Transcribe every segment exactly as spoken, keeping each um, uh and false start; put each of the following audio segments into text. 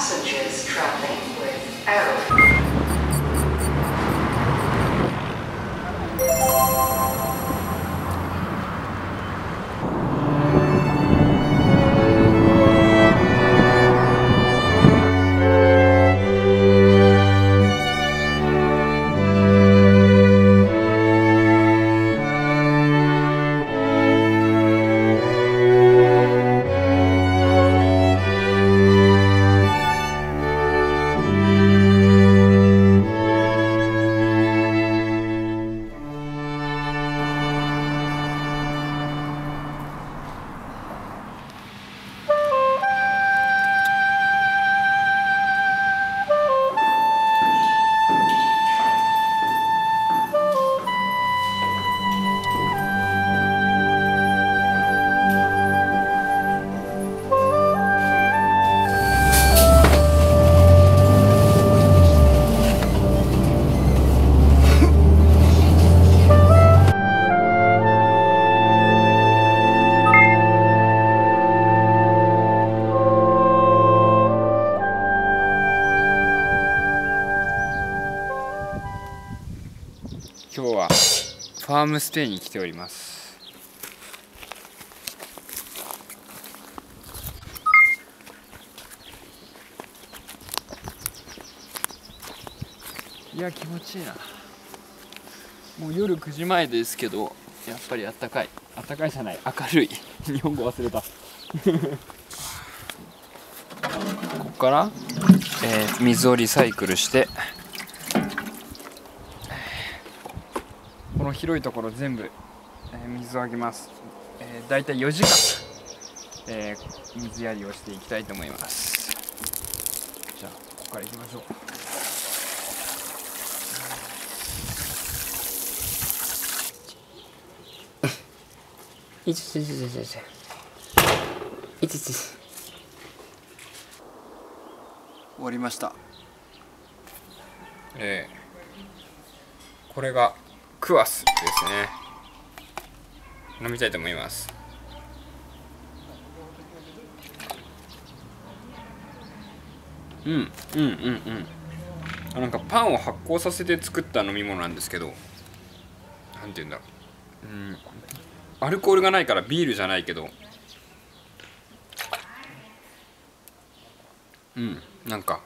passengers traveling with Arrow. 今日はファームステイに来ております。いや気持ちいいな。もう夜くじまえですけど、やっぱりあったかい、あったかいじゃない、明るい日本語忘れたここから、えー、水をリサイクルして、この広いところ全部、えー、水をあげます。えー、だいたいよじかん、えー、水やりをしていきたいと思います。じゃあここから行きましょう。 いちいちいちいちいちいちいち終わりました。えー、これがクワスですね。飲みたいと思います。うんうんうんうんあ、なんかパンを発酵させて作った飲み物なんですけど、なんていうんだろう、うん、アルコールがないからビールじゃないけど、うんなんか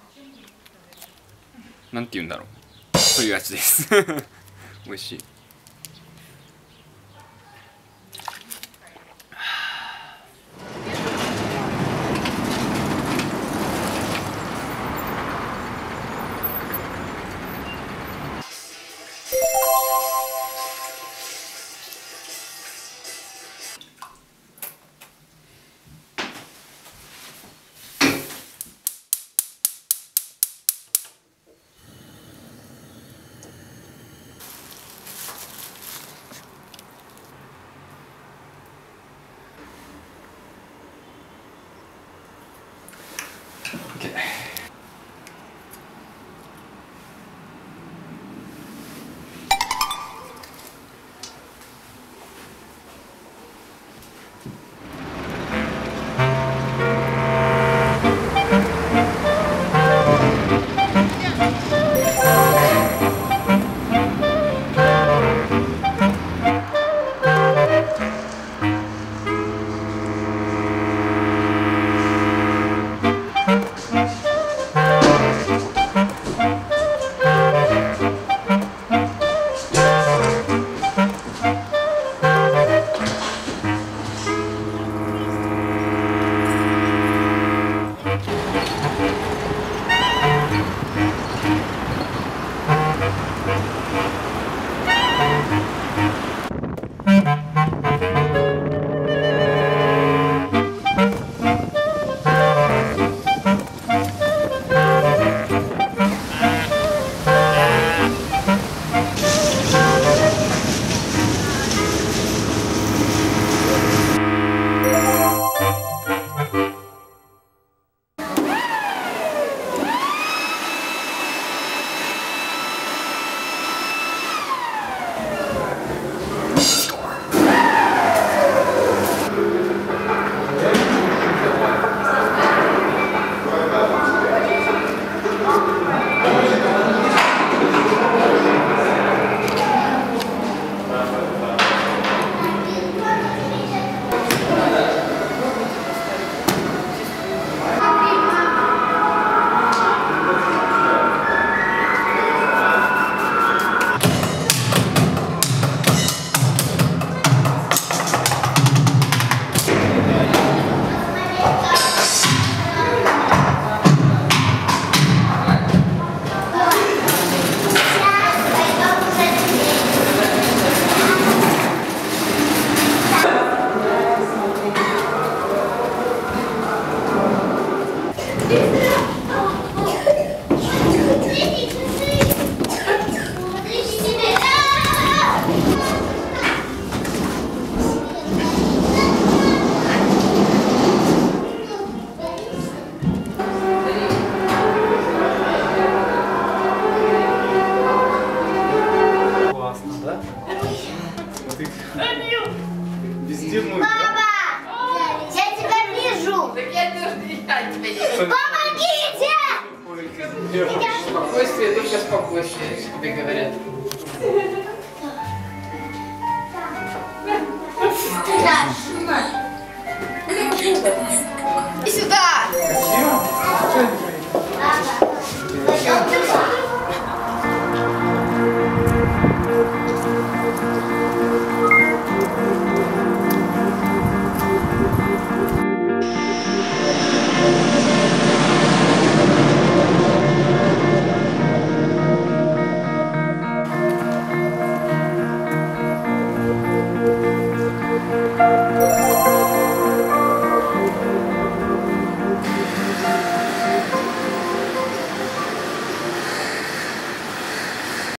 なんていうんだろう、そういう味です美味しい。OK。 Спокойствие, только спокойствие, тебе говорят. Иди сюда!